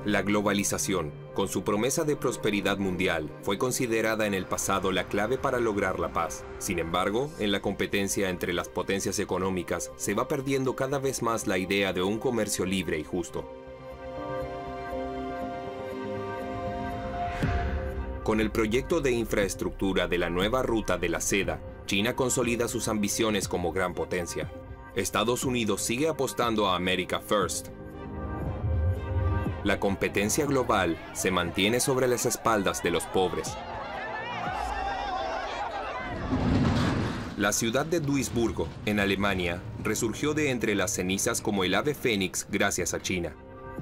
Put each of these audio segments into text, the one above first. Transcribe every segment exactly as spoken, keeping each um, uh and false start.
La globalización, con su promesa de prosperidad mundial, fue considerada en el pasado la clave para lograr la paz. Sin embargo, en la competencia entre las potencias económicas, se va perdiendo cada vez más la idea de un comercio libre y justo. Con el proyecto de infraestructura de la nueva ruta de la seda, China consolida sus ambiciones como gran potencia. Estados Unidos sigue apostando a America First. La competencia global se mantiene sobre las espaldas de los pobres. La ciudad de Duisburgo, en Alemania, resurgió de entre las cenizas como el ave fénix gracias a China.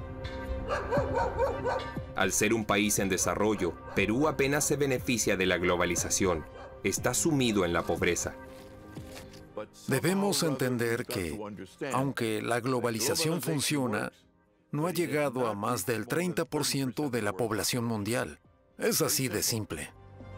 Al ser un país en desarrollo, Perú apenas se beneficia de la globalización. Está sumido en la pobreza. Debemos entender que, aunque la globalización funciona, no ha llegado a más del treinta por ciento de la población mundial. Es así de simple.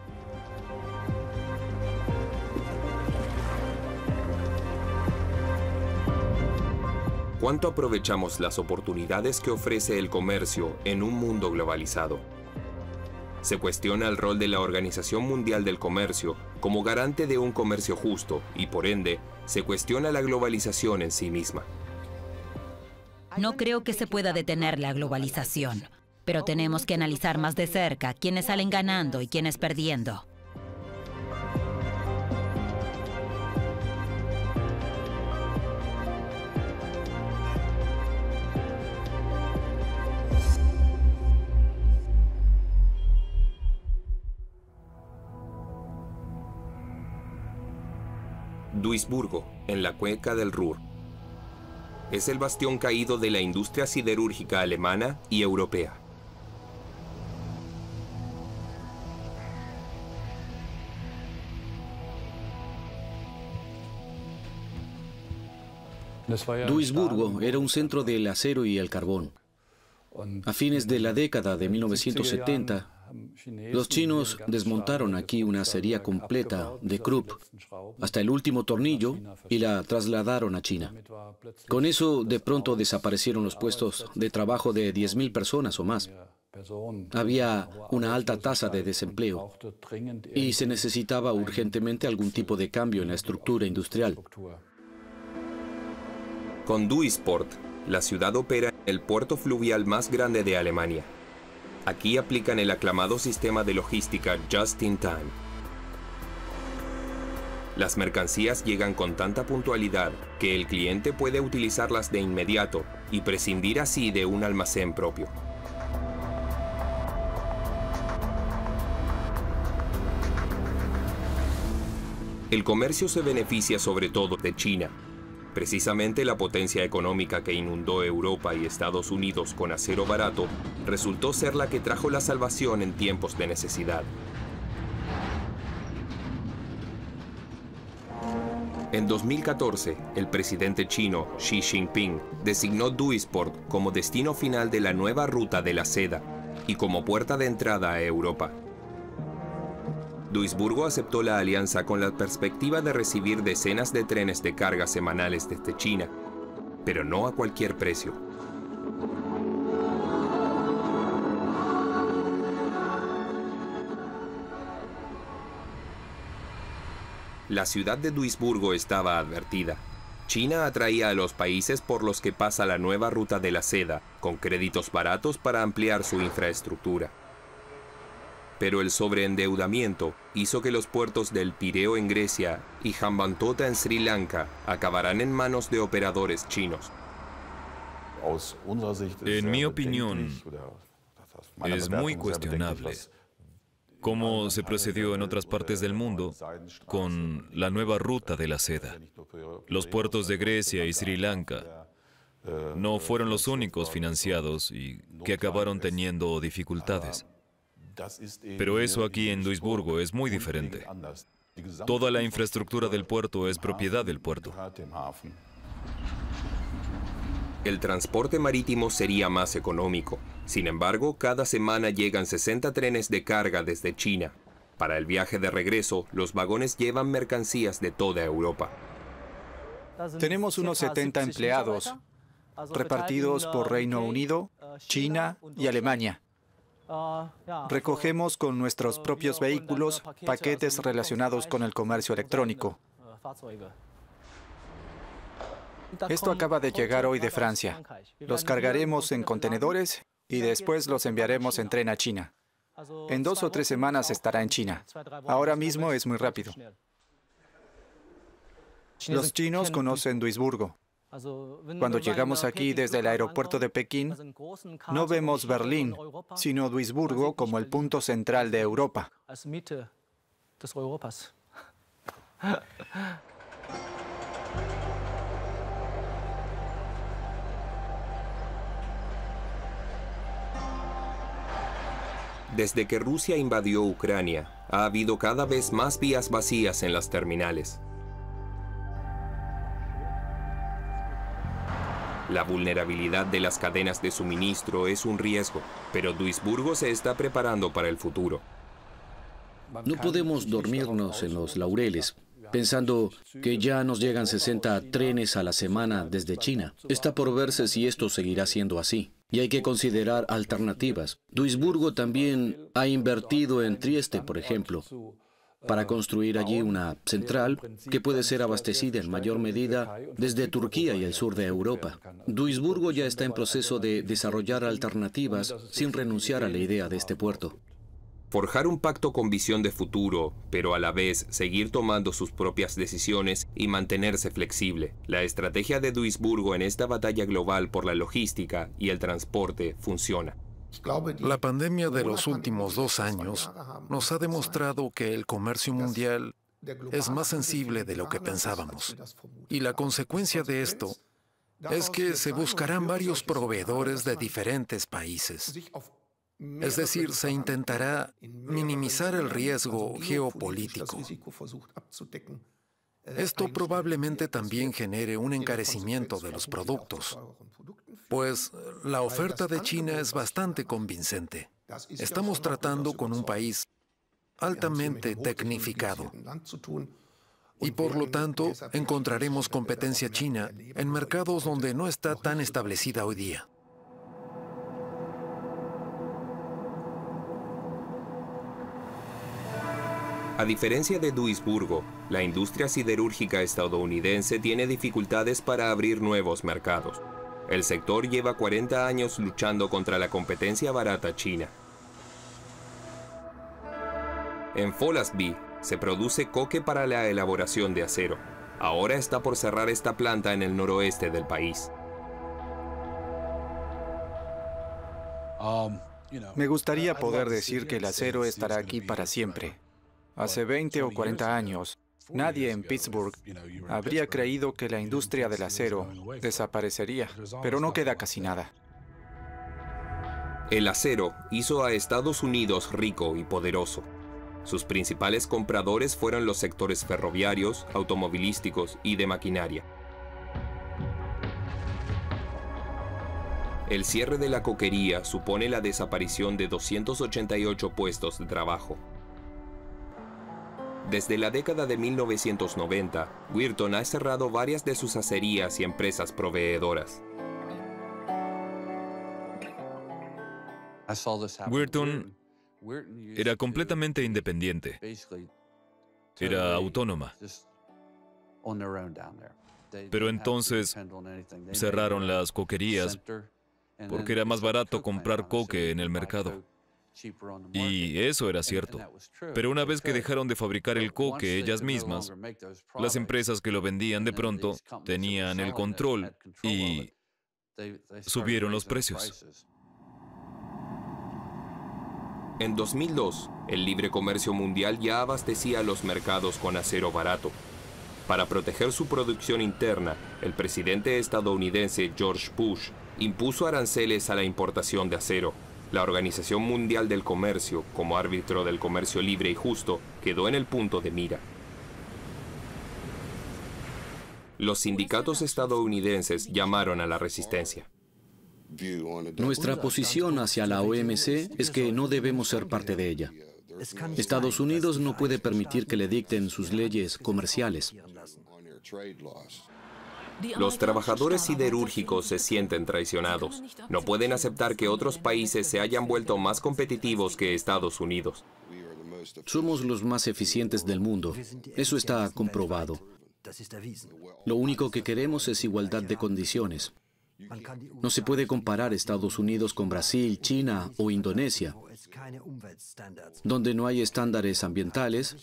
¿Cuánto aprovechamos las oportunidades que ofrece el comercio en un mundo globalizado? Se cuestiona el rol de la Organización Mundial del Comercio como garante de un comercio justo y, por ende, se cuestiona la globalización en sí misma. No creo que se pueda detener la globalización, pero tenemos que analizar más de cerca quiénes salen ganando y quiénes perdiendo. Duisburgo, en la cuenca del Ruhr. Es el bastión caído de la industria siderúrgica alemana y europea. Duisburgo era un centro del acero y el carbón. A fines de la década de mil novecientos setenta, los chinos desmontaron aquí una serie completa de Krupp hasta el último tornillo y la trasladaron a China. Con eso, de pronto desaparecieron los puestos de trabajo de diez mil personas o más. Había una alta tasa de desempleo y se necesitaba urgentemente algún tipo de cambio en la estructura industrial. Con Duisport, la ciudad opera en el puerto fluvial más grande de Alemania. Aquí aplican el aclamado sistema de logística Just in Time. Las mercancías llegan con tanta puntualidad que el cliente puede utilizarlas de inmediato y prescindir así de un almacén propio. El comercio se beneficia sobre todo de China. Precisamente la potencia económica que inundó Europa y Estados Unidos con acero barato resultó ser la que trajo la salvación en tiempos de necesidad. En dos mil catorce, el presidente chino Xi Jinping designó Duisport como destino final de la nueva ruta de la seda y como puerta de entrada a Europa. Duisburgo aceptó la alianza con la perspectiva de recibir decenas de trenes de carga semanales desde China, pero no a cualquier precio. La ciudad de Duisburgo estaba advertida. China atraía a los países por los que pasa la nueva ruta de la seda, con créditos baratos para ampliar su infraestructura. Pero el sobreendeudamiento hizo que los puertos del Pireo en Grecia y Hambantota en Sri Lanka acabarán en manos de operadores chinos. En mi opinión, es muy cuestionable cómo se procedió en otras partes del mundo con la nueva ruta de la seda. Los puertos de Grecia y Sri Lanka no fueron los únicos financiados y que acabaron teniendo dificultades. Pero eso aquí en Duisburgo es muy diferente. Toda la infraestructura del puerto es propiedad del puerto. El transporte marítimo sería más económico. Sin embargo, cada semana llegan sesenta trenes de carga desde China. Para el viaje de regreso, los vagones llevan mercancías de toda Europa. Tenemos unos setenta empleados repartidos por Reino Unido, China y Alemania. Recogemos con nuestros propios vehículos paquetes relacionados con el comercio electrónico. Esto acaba de llegar hoy de Francia. Los cargaremos en contenedores y después los enviaremos en tren a China. En dos o tres semanas estará en China. Ahora mismo es muy rápido. Los chinos conocen Duisburgo. Cuando llegamos aquí desde el aeropuerto de Pekín, no vemos Berlín, sino Duisburgo como el punto central de Europa. Desde que Rusia invadió Ucrania, ha habido cada vez más vías vacías en las terminales. La vulnerabilidad de las cadenas de suministro es un riesgo, pero Duisburgo se está preparando para el futuro. No podemos dormirnos en los laureles, pensando que ya nos llegan sesenta trenes a la semana desde China. Está por verse si esto seguirá siendo así. Y hay que considerar alternativas. Duisburgo también ha invertido en Trieste, por ejemplo, para construir allí una central que puede ser abastecida en mayor medida desde Turquía y el sur de Europa. Duisburgo ya está en proceso de desarrollar alternativas sin renunciar a la idea de este puerto. Forjar un pacto con visión de futuro, pero a la vez seguir tomando sus propias decisiones y mantenerse flexible. La estrategia de Duisburgo en esta batalla global por la logística y el transporte funciona. La pandemia de los últimos dos años nos ha demostrado que el comercio mundial es más sensible de lo que pensábamos. Y la consecuencia de esto es que se buscarán varios proveedores de diferentes países. Es decir, se intentará minimizar el riesgo geopolítico. Esto probablemente también genere un encarecimiento de los productos, pues la oferta de China es bastante convincente. Estamos tratando con un país altamente tecnificado y por lo tanto encontraremos competencia china en mercados donde no está tan establecida hoy día. A diferencia de Duisburgo, la industria siderúrgica estadounidense tiene dificultades para abrir nuevos mercados. El sector lleva cuarenta años luchando contra la competencia barata china. En Follansbee se produce coque para la elaboración de acero. Ahora está por cerrar esta planta en el noroeste del país. Me gustaría poder decir que el acero estará aquí para siempre. Hace veinte o cuarenta años, nadie en Pittsburgh habría creído que la industria del acero desaparecería, pero no queda casi nada. El acero hizo a Estados Unidos rico y poderoso. Sus principales compradores fueron los sectores ferroviarios, automovilísticos y de maquinaria. El cierre de la coquería supone la desaparición de doscientos ochenta y ocho puestos de trabajo. Desde la década de mil novecientos noventa, Weirton ha cerrado varias de sus acerías y empresas proveedoras. Weirton era completamente independiente. Era autónoma. Pero entonces cerraron las coquerías porque era más barato comprar coque en el mercado. Y eso era cierto. Pero una vez que dejaron de fabricar el coque ellas mismas, las empresas que lo vendían de pronto tenían el control y subieron los precios. En dos mil dos, el libre comercio mundial ya abastecía los mercados con acero barato. Para proteger su producción interna, el presidente estadounidense George Bush impuso aranceles a la importación de acero. La Organización Mundial del Comercio, como árbitro del comercio libre y justo, quedó en el punto de mira. Los sindicatos estadounidenses llamaron a la resistencia. Nuestra posición hacia la O M C es que no debemos ser parte de ella. Estados Unidos no puede permitir que le dicten sus leyes comerciales. Los trabajadores siderúrgicos se sienten traicionados. No pueden aceptar que otros países se hayan vuelto más competitivos que Estados Unidos. Somos los más eficientes del mundo. Eso está comprobado. Lo único que queremos es igualdad de condiciones. No se puede comparar Estados Unidos con Brasil, China o Indonesia, donde no hay estándares ambientales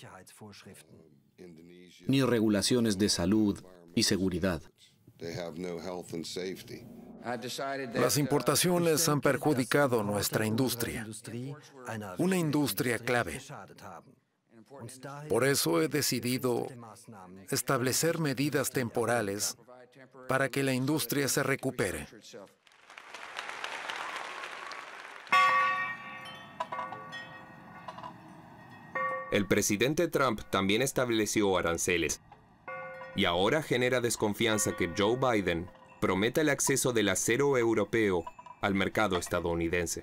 ni regulaciones de salud y seguridad. Las importaciones han perjudicado nuestra industria, una industria clave. Por eso he decidido establecer medidas temporales para que la industria se recupere. El presidente Trump también estableció aranceles. Y ahora genera desconfianza que Joe Biden prometa el acceso del acero europeo al mercado estadounidense.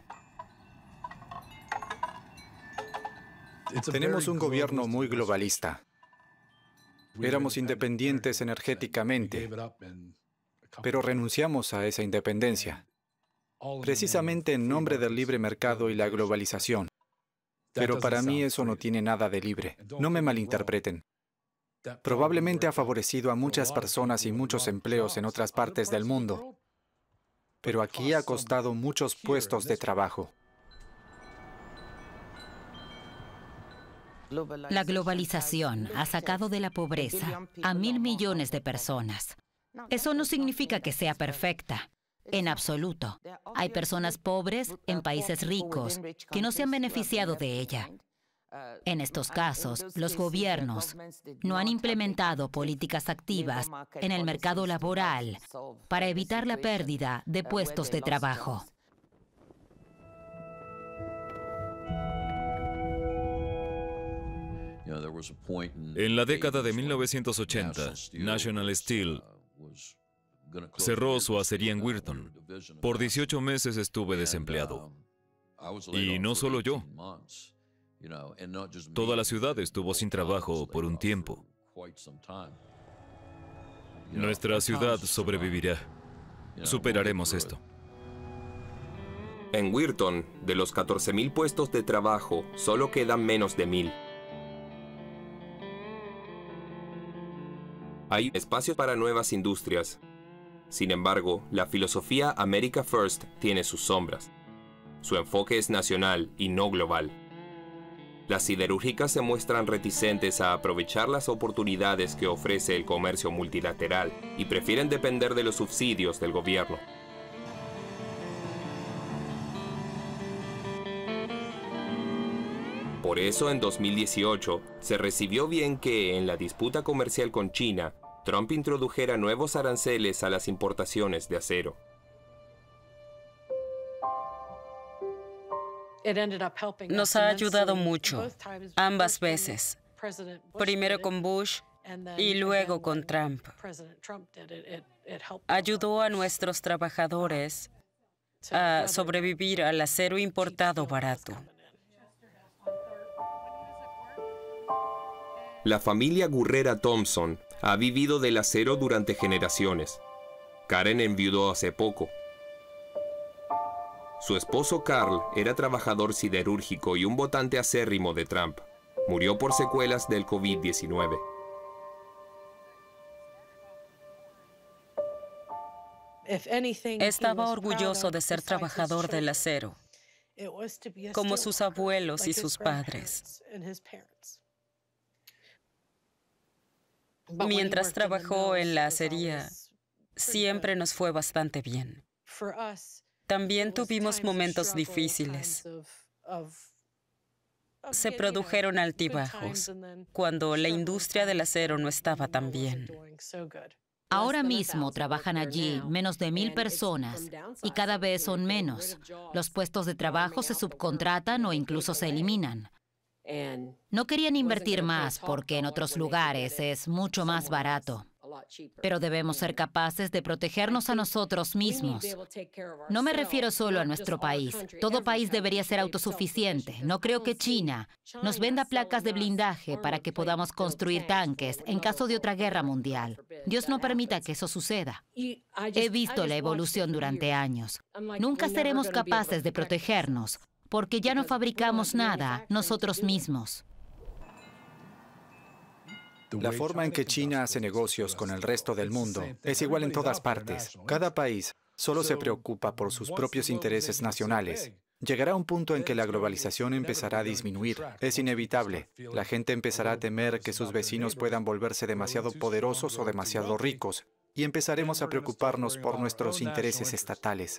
Tenemos un gobierno muy globalista. Éramos independientes energéticamente, pero renunciamos a esa independencia, precisamente en nombre del libre mercado y la globalización. Pero para mí eso no tiene nada de libre. No me malinterpreten. Probablemente ha favorecido a muchas personas y muchos empleos en otras partes del mundo, pero aquí ha costado muchos puestos de trabajo. La globalización ha sacado de la pobreza a mil millones de personas. Eso no significa que sea perfecta, en absoluto. Hay personas pobres en países ricos que no se han beneficiado de ella. En estos casos, los gobiernos no han implementado políticas activas en el mercado laboral para evitar la pérdida de puestos de trabajo. En la década de mil novecientos ochenta, National Steel cerró su acería en Weirton. Por dieciocho meses estuve desempleado. Y no solo yo. Toda la ciudad estuvo sin trabajo por un tiempo. Nuestra ciudad sobrevivirá. Superaremos esto. En Weirton, de los catorce mil puestos de trabajo, solo quedan menos de mil. Hay espacios para nuevas industrias. Sin embargo, la filosofía America First tiene sus sombras. Su enfoque es nacional y no global. Las siderúrgicas se muestran reticentes a aprovechar las oportunidades que ofrece el comercio multilateral y prefieren depender de los subsidios del gobierno. Por eso, en dos mil dieciocho, se recibió bien que, en la disputa comercial con China, Trump introdujera nuevos aranceles a las importaciones de acero. Nos ha ayudado mucho, ambas veces. Primero con Bush y luego con Trump. Ayudó a nuestros trabajadores a sobrevivir al acero importado barato. La familia Gurrera Thompson ha vivido del acero durante generaciones. Karen enviudó hace poco. Su esposo Carl era trabajador siderúrgico y un votante acérrimo de Trump. Murió por secuelas del COVID diecinueve. Estaba orgulloso de ser trabajador del acero, como sus abuelos y sus padres. Mientras trabajó en la acería, siempre nos fue bastante bien. También tuvimos momentos difíciles. Se produjeron altibajos cuando la industria del acero no estaba tan bien. Ahora mismo trabajan allí menos de mil personas y cada vez son menos. Los puestos de trabajo se subcontratan o incluso se eliminan. No querían invertir más porque en otros lugares es mucho más barato. Pero debemos ser capaces de protegernos a nosotros mismos. No me refiero solo a nuestro país. Todo país debería ser autosuficiente. No creo que China nos venda placas de blindaje para que podamos construir tanques en caso de otra guerra mundial. Dios no permita que eso suceda. He visto la evolución durante años. Nunca seremos capaces de protegernos, porque ya no fabricamos nada nosotros mismos. La forma en que China hace negocios con el resto del mundo es igual en todas partes. Cada país solo se preocupa por sus propios intereses nacionales. Llegará un punto en que la globalización empezará a disminuir. Es inevitable. La gente empezará a temer que sus vecinos puedan volverse demasiado poderosos o demasiado ricos, y empezaremos a preocuparnos por nuestros intereses estatales.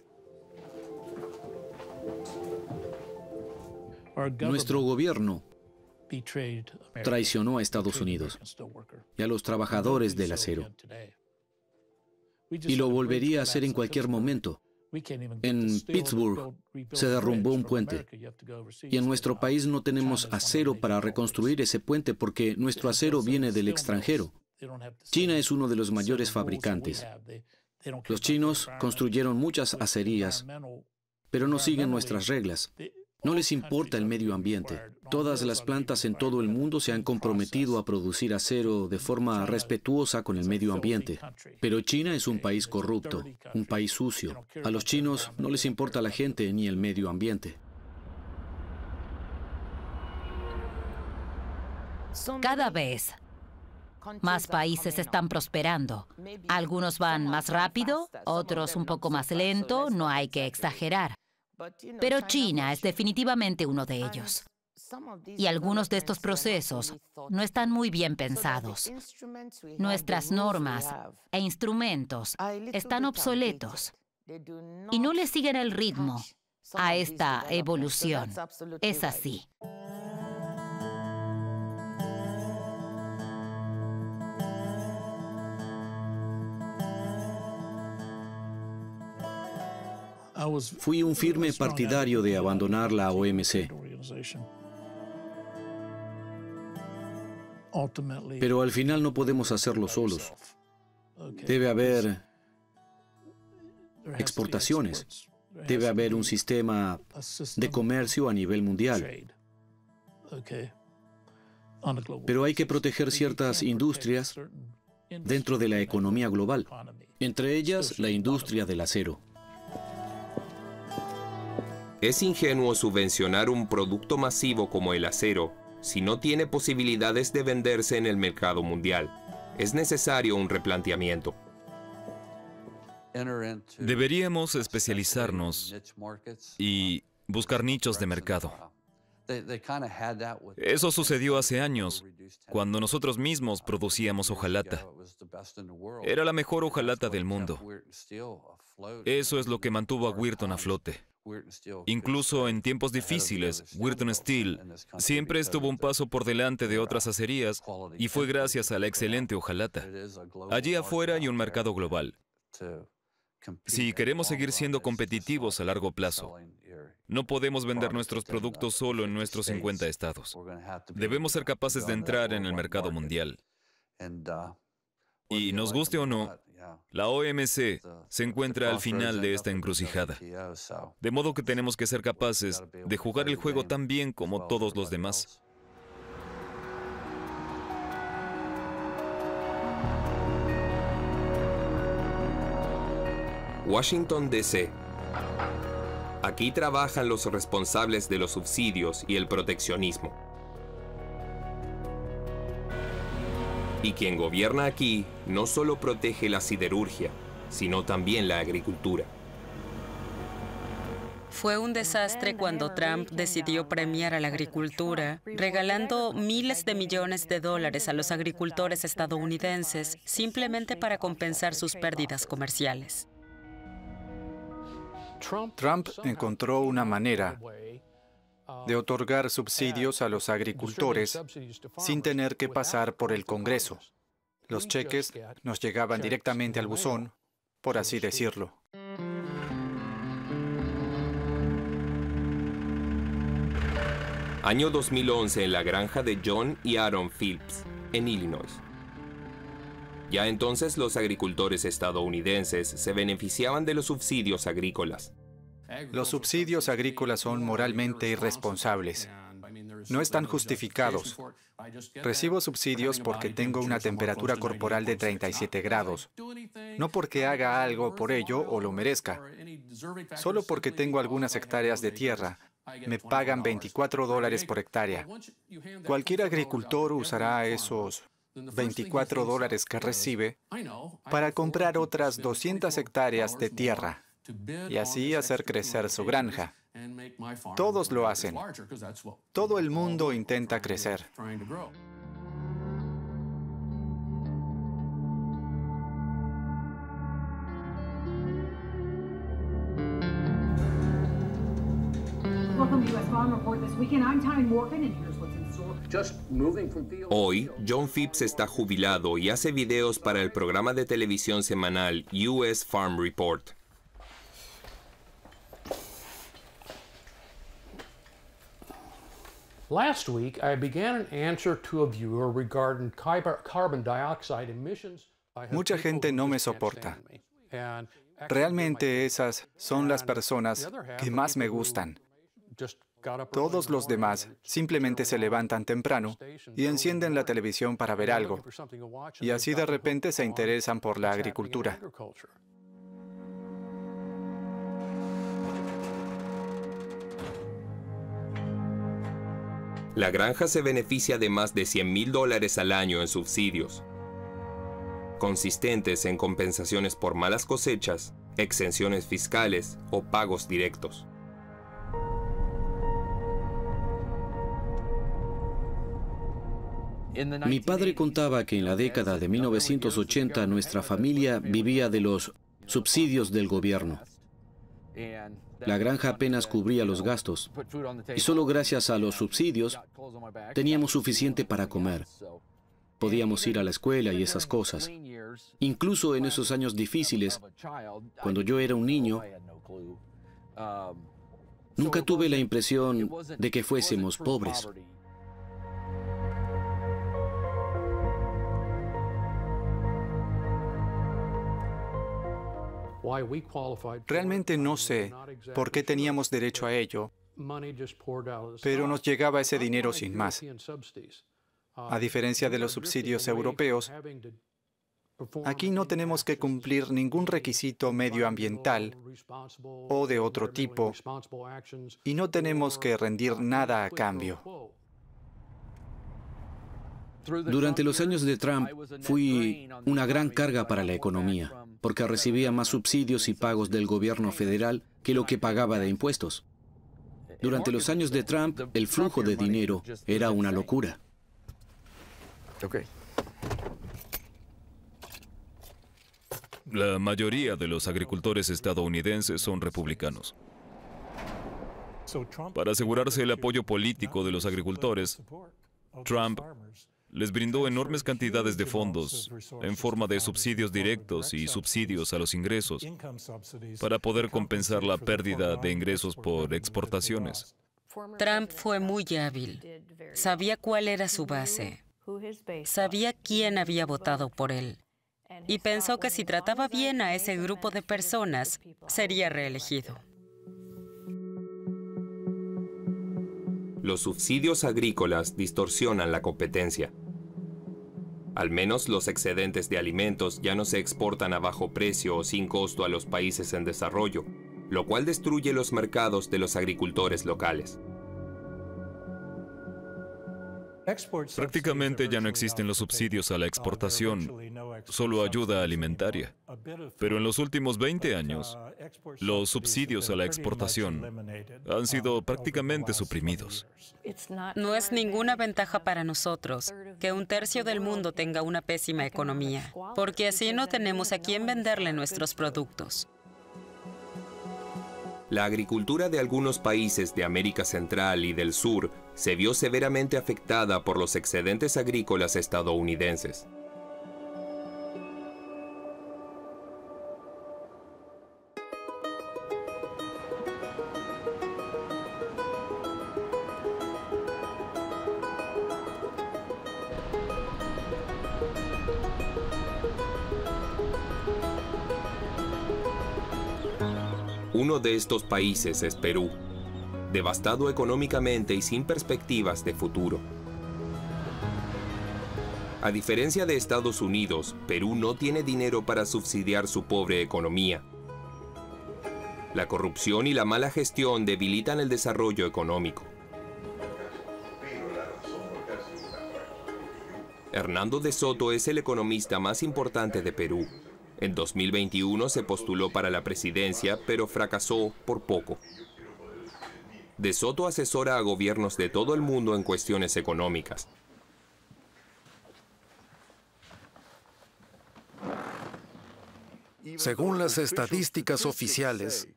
Nuestro gobierno traicionó a Estados Unidos y a los trabajadores del acero. Y lo volvería a hacer en cualquier momento. En Pittsburgh se derrumbó un puente. Y en nuestro país no tenemos acero para reconstruir ese puente porque nuestro acero viene del extranjero. China es uno de los mayores fabricantes. Los chinos construyeron muchas acerías, pero no siguen nuestras reglas. No les importa el medio ambiente. Todas las plantas en todo el mundo se han comprometido a producir acero de forma respetuosa con el medio ambiente. Pero China es un país corrupto, un país sucio. A los chinos no les importa la gente ni el medio ambiente. Cada vez más países están prosperando. Algunos van más rápido, otros un poco más lento, no hay que exagerar. Pero China es definitivamente uno de ellos. Y algunos de estos procesos no están muy bien pensados. Nuestras normas e instrumentos están obsoletos y no le siguen el ritmo a esta evolución. Es así. Fui un firme partidario de abandonar la O M C. Pero al final no podemos hacerlo solos. Debe haber exportaciones. Debe haber un sistema de comercio a nivel mundial. Pero hay que proteger ciertas industrias dentro de la economía global, entre ellas la industria del acero. Es ingenuo subvencionar un producto masivo como el acero si no tiene posibilidades de venderse en el mercado mundial. Es necesario un replanteamiento. Deberíamos especializarnos y buscar nichos de mercado. Eso sucedió hace años, cuando nosotros mismos producíamos hojalata. Era la mejor hojalata del mundo. Eso es lo que mantuvo a Weirton a flote. Incluso en tiempos difíciles, Weirton Steel siempre estuvo un paso por delante de otras acerías y fue gracias a la excelente hojalata. Allí afuera hay un mercado global. Si queremos seguir siendo competitivos a largo plazo, no podemos vender nuestros productos solo en nuestros cincuenta estados. Debemos ser capaces de entrar en el mercado mundial. Y nos guste o no, la O M C se encuentra al final de esta encrucijada. De modo que tenemos que ser capaces de jugar el juego tan bien como todos los demás. Washington, D C Aquí trabajan los responsables de los subsidios y el proteccionismo. Y quien gobierna aquí no solo protege la siderurgia, sino también la agricultura. Fue un desastre cuando Trump decidió premiar a la agricultura, regalando miles de millones de dólares a los agricultores estadounidenses simplemente para compensar sus pérdidas comerciales. Trump encontró una manera de otorgar subsidios a los agricultores sin tener que pasar por el Congreso. Los cheques nos llegaban directamente al buzón, por así decirlo. Año dos mil once en la granja de John y Aaron Phillips, en Illinois. Ya entonces los agricultores estadounidenses se beneficiaban de los subsidios agrícolas. Los subsidios agrícolas son moralmente irresponsables. no están justificados. Recibo subsidios porque tengo una temperatura corporal de treinta y siete grados, no porque haga algo por ello o lo merezca. Solo porque tengo algunas hectáreas de tierra, me pagan veinticuatro dólares por hectárea. Cualquier agricultor usará esos veinticuatro dólares que recibe para comprar otras doscientas hectáreas de tierra y así hacer crecer su granja. Todos lo hacen. Todo el mundo intenta crecer. Hoy, John Phipps está jubilado y hace videos para el programa de televisión semanal U S Farm Report. Last week, I began an answer to a viewer regarding carbon dioxide emissions. Mucha gente no me soporta. Realmente esas son las personas que más me gustan. Todos los demás simplemente se levantan temprano y encienden la televisión para ver algo, y así de repente se interesan por la agricultura. La granja se beneficia de más de cien mil dólares al año en subsidios, consistentes en compensaciones por malas cosechas, exenciones fiscales o pagos directos. Mi padre contaba que en la década de mil novecientos ochenta nuestra familia vivía de los subsidios del gobierno. La granja apenas cubría los gastos y solo gracias a los subsidios teníamos suficiente para comer. Podíamos ir a la escuela y esas cosas. Incluso en esos años difíciles, cuando yo era un niño, nunca tuve la impresión de que fuésemos pobres. Realmente no sé por qué teníamos derecho a ello, pero nos llegaba ese dinero sin más. A diferencia de los subsidios europeos, aquí no tenemos que cumplir ningún requisito medioambiental o de otro tipo, y no tenemos que rendir nada a cambio. Durante los años de Trump fui una gran carga para la economía, porque recibía más subsidios y pagos del gobierno federal que lo que pagaba de impuestos. Durante los años de Trump, el flujo de dinero era una locura. La mayoría de los agricultores estadounidenses son republicanos. Para asegurarse el apoyo político de los agricultores, Trump les brindó enormes cantidades de fondos en forma de subsidios directos y subsidios a los ingresos para poder compensar la pérdida de ingresos por exportaciones. Trump fue muy hábil. Sabía cuál era su base. Sabía quién había votado por él. Y pensó que si trataba bien a ese grupo de personas, sería reelegido. Los subsidios agrícolas distorsionan la competencia. Al menos los excedentes de alimentos ya no se exportan a bajo precio o sin costo a los países en desarrollo, lo cual destruye los mercados de los agricultores locales. Prácticamente ya no existen los subsidios a la exportación, solo ayuda alimentaria. Pero en los últimos veinte años, los subsidios a la exportación han sido prácticamente suprimidos. No es ninguna ventaja para nosotros que un tercio del mundo tenga una pésima economía, porque así no tenemos a quién venderle nuestros productos. La agricultura de algunos países de América Central y del Sur se vio severamente afectada por los excedentes agrícolas estadounidenses. Uno de estos países es Perú. devastado económicamente y sin perspectivas de futuro. A diferencia de Estados Unidos, Perú no tiene dinero para subsidiar su pobre economía. La corrupción y la mala gestión debilitan el desarrollo económico. Hernando de Soto es el economista más importante de Perú. En dos mil veintiuno se postuló para la presidencia, pero fracasó por poco. De Soto asesora a gobiernos de todo el mundo en cuestiones económicas. Según las estadísticas oficiales,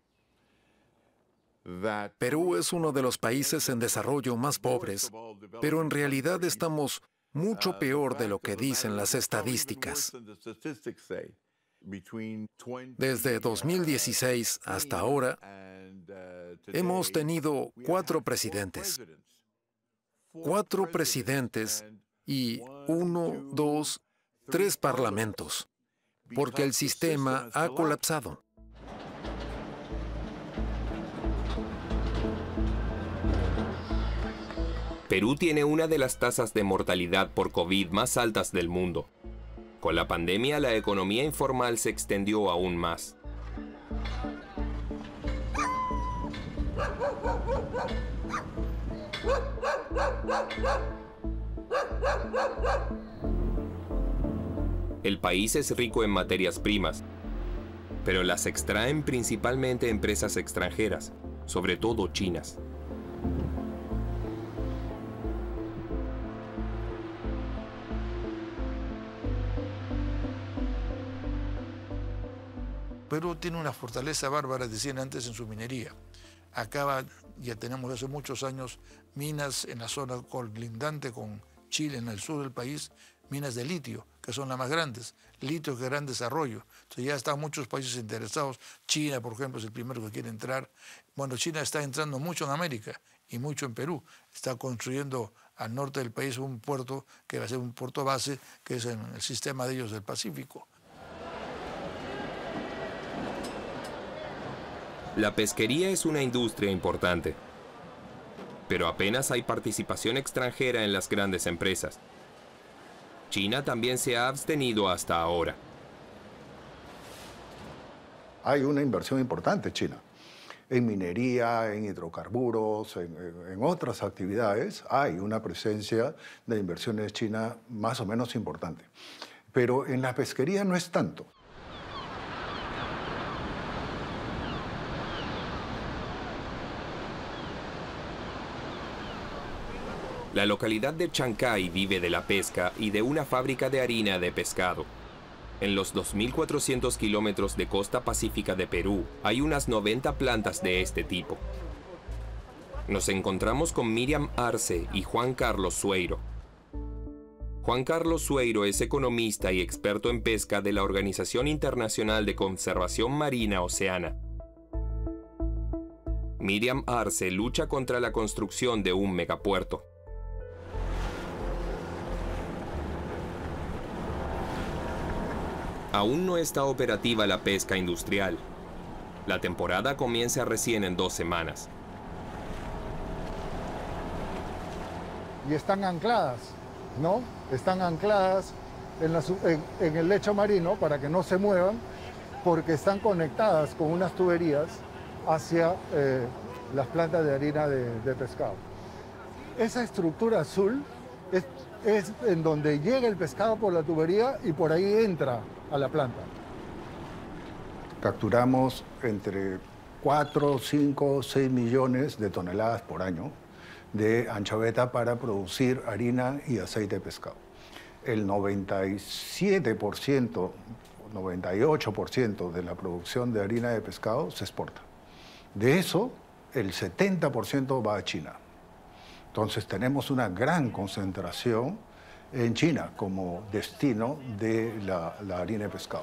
Perú es uno de los países en desarrollo más pobres, pero en realidad estamos mucho peor de lo que dicen las estadísticas. Desde dos mil dieciséis hasta ahora, hemos tenido cuatro presidentes. Cuatro presidentes y uno, dos, tres parlamentos, porque el sistema ha colapsado. Perú tiene una de las tasas de mortalidad por COVID más altas del mundo. Con la pandemia, la economía informal se extendió aún más. El país es rico en materias primas, pero las extraen principalmente empresas extranjeras, sobre todo chinas. Perú tiene una fortaleza bárbara, decían antes, en su minería. Acá ya tenemos hace muchos años minas en la zona colindante con Chile, en el sur del país, minas de litio, que son las más grandes, litio de gran desarrollo. Entonces ya están muchos países interesados. China, por ejemplo, es el primero que quiere entrar. Bueno, China está entrando mucho en América y mucho en Perú. Está construyendo al norte del país un puerto que va a ser un puerto base, que es en el sistema de ellos del Pacífico. La pesquería es una industria importante, pero apenas hay participación extranjera en las grandes empresas. China también se ha abstenido hasta ahora. Hay una inversión importante China, en minería, en hidrocarburos, en, en otras actividades. Hay una presencia de inversiones chinas más o menos importante, pero en la pesquería no es tanto. La localidad de Chancay vive de la pesca y de una fábrica de harina de pescado. En los dos mil cuatrocientos kilómetros de costa pacífica de Perú hay unas noventa plantas de este tipo. Nos encontramos con Miriam Arce y Juan Carlos Sueiro. Juan Carlos Sueiro es economista y experto en pesca de la Organización Internacional de Conservación Marina Oceana. Miriam Arce lucha contra la construcción de un megapuerto. Aún no está operativa la pesca industrial. La temporada comienza recién en dos semanas. Y están ancladas, ¿no? Están ancladas en, la, en, en el lecho marino para que no se muevan, porque están conectadas con unas tuberías hacia eh, las plantas de harina de, de pescado. Esa estructura azul es, es en donde llega el pescado por la tubería y por ahí entra a la planta. Capturamos entre cuatro, cinco, seis millones de toneladas por año de anchoveta para producir harina y aceite de pescado. El noventa y siete por ciento, noventa y ocho por ciento de la producción de harina de pescado se exporta. De eso, el setenta por ciento va a China. Entonces tenemos una gran concentración en China como destino de la, la harina de pescado.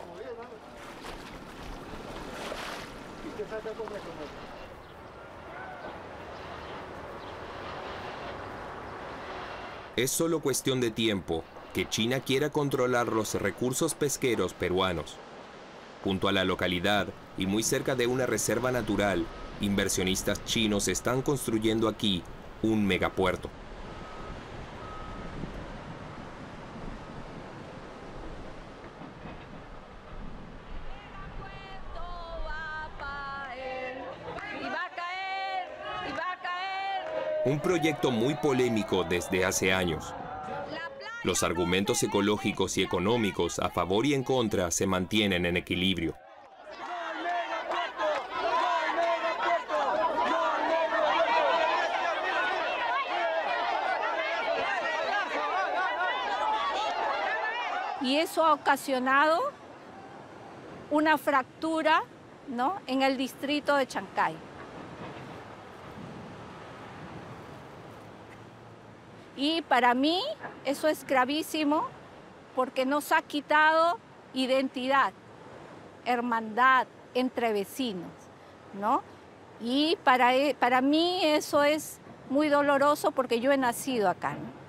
Es solo cuestión de tiempo que China quiera controlar los recursos pesqueros peruanos. Junto a la localidad y muy cerca de una reserva natural, Inversionistas chinos están construyendo aquí un megapuerto. Un proyecto muy polémico desde hace años. Los argumentos ecológicos y económicos a favor y en contra se mantienen en equilibrio. Y eso ha ocasionado una fractura, ¿no?, en el distrito de Chancay. Y para mí eso es gravísimo porque nos ha quitado identidad, hermandad entre vecinos, ¿no? Y para, para mí eso es muy doloroso porque yo he nacido acá, ¿no?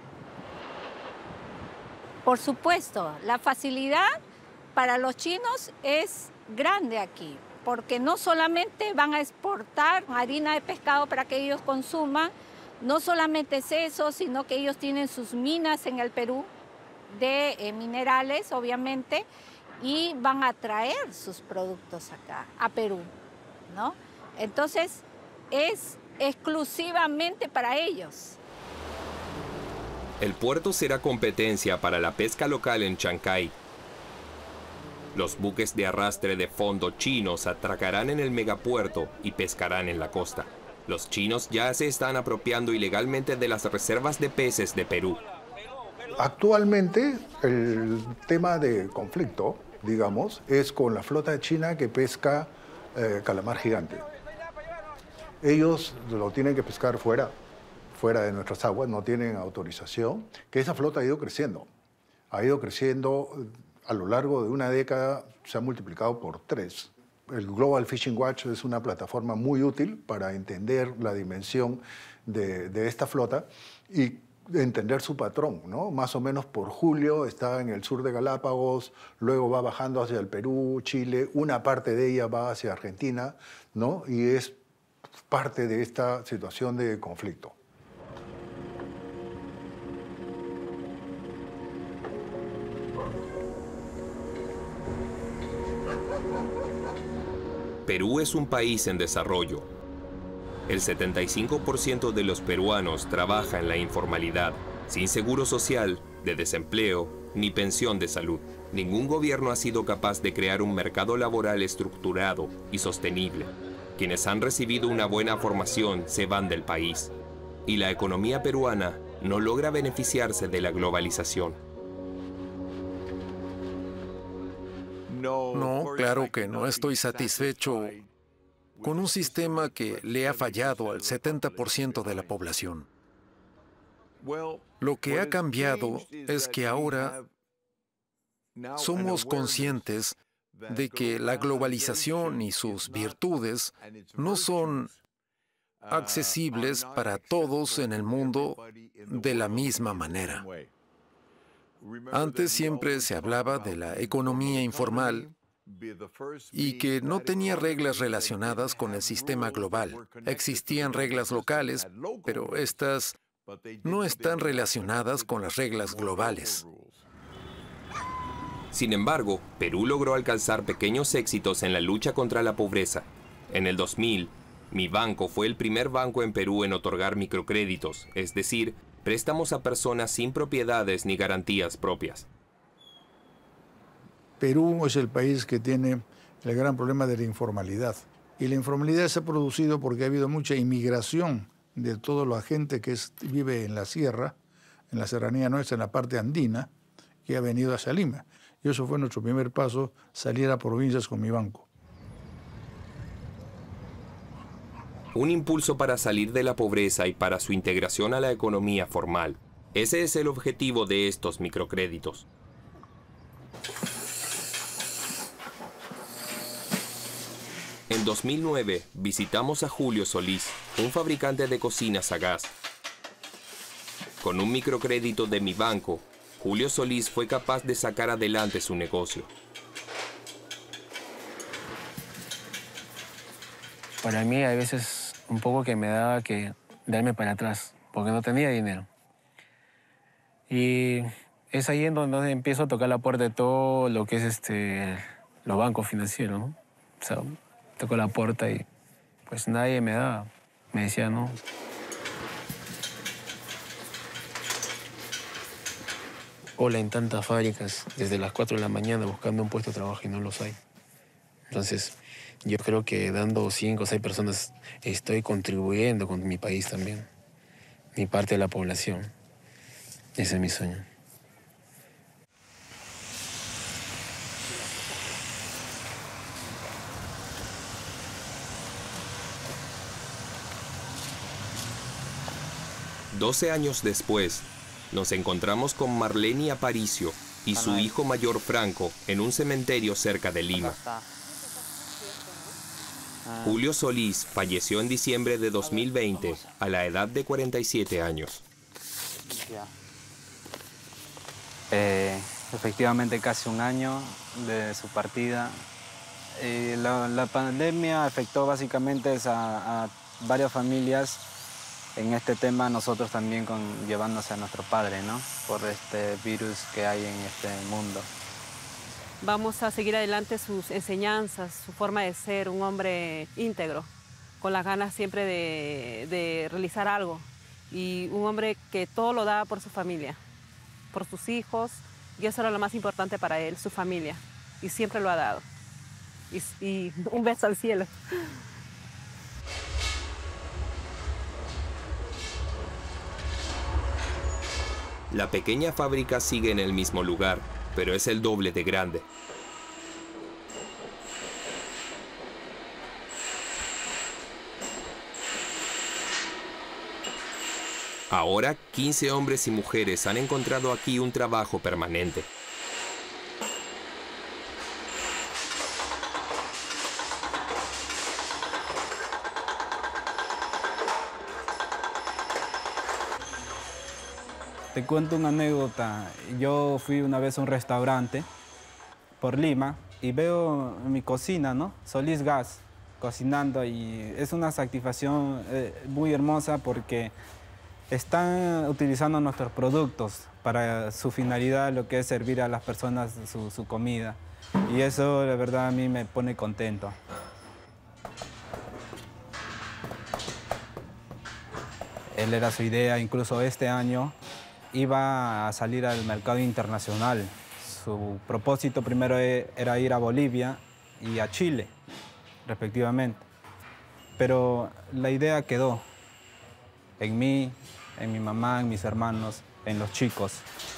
Por supuesto, la facilidad para los chinos es grande aquí, porque no solamente van a exportar harina de pescado para que ellos consuman, no solamente es eso, sino que ellos tienen sus minas en el Perú de eh, minerales, obviamente, y van a traer sus productos acá, a Perú, ¿no? Entonces, es exclusivamente para ellos. El puerto será competencia para la pesca local en Chancay. Los buques de arrastre de fondo chinos atracarán en el megapuerto y pescarán en la costa. Los chinos ya se están apropiando ilegalmente de las reservas de peces de Perú. Actualmente, el tema de conflicto, digamos, es con la flota china que pesca eh, calamar gigante. Ellos lo tienen que pescar fuera. fuera de nuestras aguas, no tienen autorización, que esa flota ha ido creciendo. Ha ido creciendo a lo largo de una década, se ha multiplicado por tres. El Global Fishing Watch es una plataforma muy útil para entender la dimensión de, de esta flota y entender su patrón, ¿no? Más o menos por julio está en el sur de Galápagos, luego va bajando hacia el Perú, Chile, una parte de ella va hacia Argentina, ¿no? Y es parte de esta situación de conflicto. Perú es un país en desarrollo. El setenta y cinco por ciento de los peruanos trabaja en la informalidad, sin seguro social, de desempleo, ni pensión de salud. Ningún gobierno ha sido capaz de crear un mercado laboral estructurado y sostenible. Quienes han recibido una buena formación se van del país. Y la economía peruana no logra beneficiarse de la globalización. No, claro que no estoy satisfecho con un sistema que le ha fallado al setenta por ciento de la población. Lo que ha cambiado es que ahora somos conscientes de que la globalización y sus virtudes no son accesibles para todos en el mundo de la misma manera. Antes siempre se hablaba de la economía informal y que no tenía reglas relacionadas con el sistema global. Existían reglas locales, pero estas no están relacionadas con las reglas globales. Sin embargo, Perú logró alcanzar pequeños éxitos en la lucha contra la pobreza. En el dos mil, Mi Banco fue el primer banco en Perú en otorgar microcréditos, es decir, préstamos a personas sin propiedades ni garantías propias. Perú es el país que tiene el gran problema de la informalidad. Y la informalidad se ha producido porque ha habido mucha inmigración de toda la gente que es, vive en la sierra, en la serranía nuestra, en la parte andina, que ha venido hacia Lima. Y eso fue nuestro primer paso, salir a provincias con Mi Banco. Un impulso para salir de la pobreza y para su integración a la economía formal. Ese es el objetivo de estos microcréditos. En dos mil nueve visitamos a Julio Solís, un fabricante de cocinas a gas. Con un microcrédito de Mi Banco, Julio Solís fue capaz de sacar adelante su negocio. para mí a veces un poco que me daba que darme para atrás, porque no tenía dinero. Y es ahí en donde empiezo a tocar la puerta de todo lo que es este, los bancos financieros, ¿no? O sea, toco la puerta y pues nadie me daba. Me decía no. Hola en tantas fábricas desde las cuatro de la mañana buscando un puesto de trabajo y no los hay. Entonces, yo creo que dando cinco o seis personas estoy contribuyendo con mi país también, mi parte de la población. Ese es mi sueño. Doce años después, nos encontramos con Marlene Aparicio y su hijo mayor Franco en un cementerio cerca de Lima. Julio Solís falleció en diciembre de dos mil veinte a la edad de cuarenta y siete años. Eh, efectivamente casi un año de su partida. Eh, la, la pandemia afectó básicamente a, a varias familias. En este tema nosotros también con, llevándose a nuestro padre, ¿no? Por este virus que hay en este mundo. Vamos a seguir adelante sus enseñanzas, su forma de ser, un hombre íntegro, con las ganas siempre de, de realizar algo. Y un hombre que todo lo da por su familia, por sus hijos, y eso era lo más importante para él, su familia. Y siempre lo ha dado. Y, y un beso al cielo. La pequeña fábrica sigue en el mismo lugar, pero es el doble de grande. Ahora, quince hombres y mujeres han encontrado aquí un trabajo permanente. Te cuento una anécdota. Yo fui una vez a un restaurante por Lima y veo mi cocina, ¿no? Solís Gas, cocinando, y es una satisfacción eh, muy hermosa porque están utilizando nuestros productos para su finalidad, lo que es servir a las personas su, su comida. Y eso, la verdad, a mí me pone contento. Él era su idea, incluso este año iba a salir al mercado internacional. Su propósito primero era ir a Bolivia y a Chile, respectivamente. Pero la idea quedó en mí, en mi mamá, en mis hermanos, en los chicos.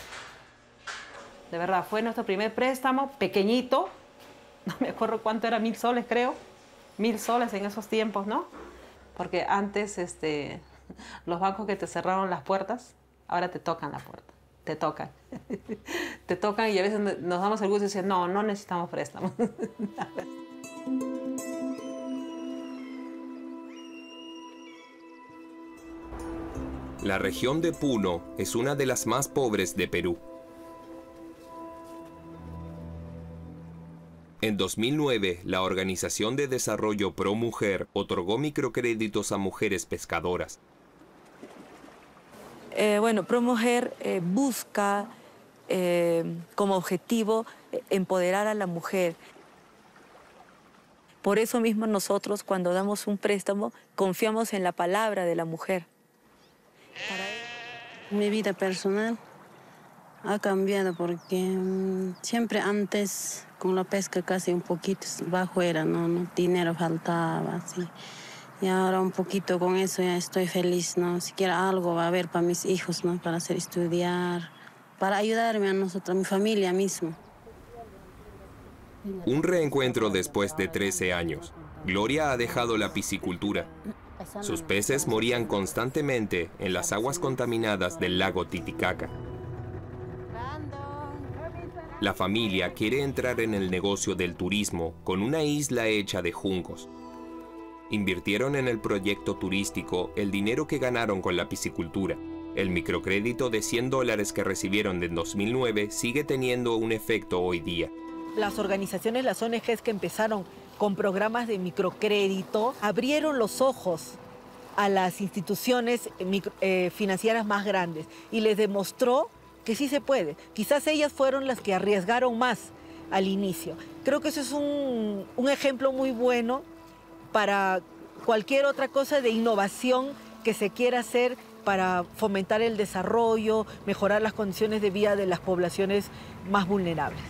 De verdad, fue nuestro primer préstamo, pequeñito. No me acuerdo cuánto era, mil soles, creo. Mil soles en esos tiempos, ¿no? Porque antes, este, los bancos que te cerraron las puertas, ahora te tocan la puerta, te tocan. Te tocan y a veces nos damos el gusto de decir, no, no necesitamos préstamos. La región de Puno es una de las más pobres de Perú. En dos mil nueve, la Organización de Desarrollo Pro Mujer otorgó microcréditos a mujeres pescadoras. Eh, bueno, ProMujer eh, busca eh, como objetivo eh, empoderar a la mujer. Por eso mismo nosotros, cuando damos un préstamo, confiamos en la palabra de la mujer. Mi vida personal ha cambiado porque um, siempre antes con la pesca casi un poquito bajo era, no, no dinero faltaba, así. Y ahora un poquito con eso ya estoy feliz, ¿no? Siquiera algo va a haber para mis hijos, ¿no? Para hacer estudiar, para ayudarme a nosotros, a mi familia misma. Un reencuentro después de trece años. Gloria ha dejado la piscicultura. Sus peces morían constantemente en las aguas contaminadas del lago Titicaca. La familia quiere entrar en el negocio del turismo con una isla hecha de juncos. Invirtieron en el proyecto turístico el dinero que ganaron con la piscicultura. El microcrédito de cien dólares que recibieron en dos mil nueve sigue teniendo un efecto hoy día. Las organizaciones, las O N Ges que empezaron con programas de microcrédito, abrieron los ojos a las instituciones micro, eh, financieras más grandes y les demostró que sí se puede. Quizás ellas fueron las que arriesgaron más al inicio. Creo que eso es un, un ejemplo muy bueno para cualquier otra cosa de innovación que se quiera hacer para fomentar el desarrollo, mejorar las condiciones de vida de las poblaciones más vulnerables.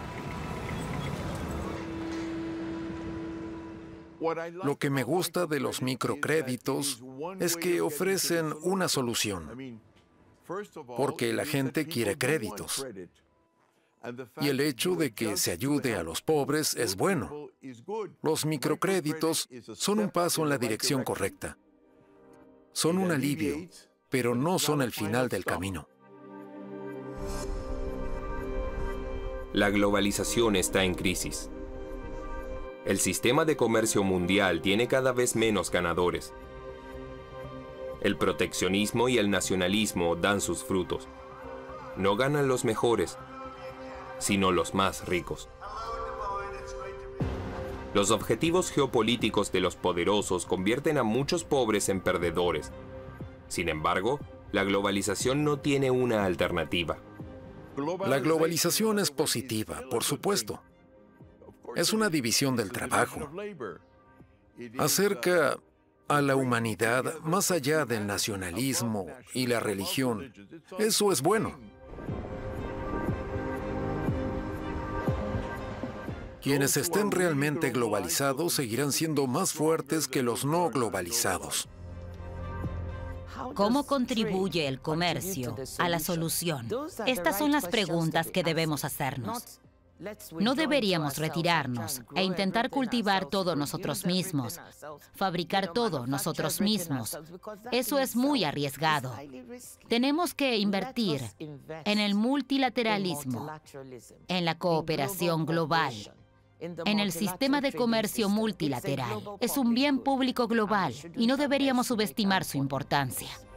Lo que me gusta de los microcréditos es que ofrecen una solución, porque la gente quiere créditos. Y el hecho de que se ayude a los pobres es bueno. Los microcréditos son un paso en la dirección correcta. Son un alivio, pero no son el final del camino. La globalización está en crisis. El sistema de comercio mundial tiene cada vez menos ganadores. El proteccionismo y el nacionalismo dan sus frutos. No ganan los mejores, sino los más ricos. Los objetivos geopolíticos de los poderosos convierten a muchos pobres en perdedores. Sin embargo, la globalización no tiene una alternativa. La globalización es positiva, por supuesto. Es una división del trabajo. Acerca a la humanidad más allá del nacionalismo y la religión. Eso es bueno. Quienes estén realmente globalizados seguirán siendo más fuertes que los no globalizados. ¿Cómo contribuye el comercio a la solución? Estas son las preguntas que debemos hacernos. No deberíamos retirarnos e intentar cultivar todo nosotros mismos, fabricar todo nosotros mismos. Eso es muy arriesgado. Tenemos que invertir en el multilateralismo, en la cooperación global, en el sistema de comercio multilateral. Es un bien público global y no deberíamos subestimar su importancia.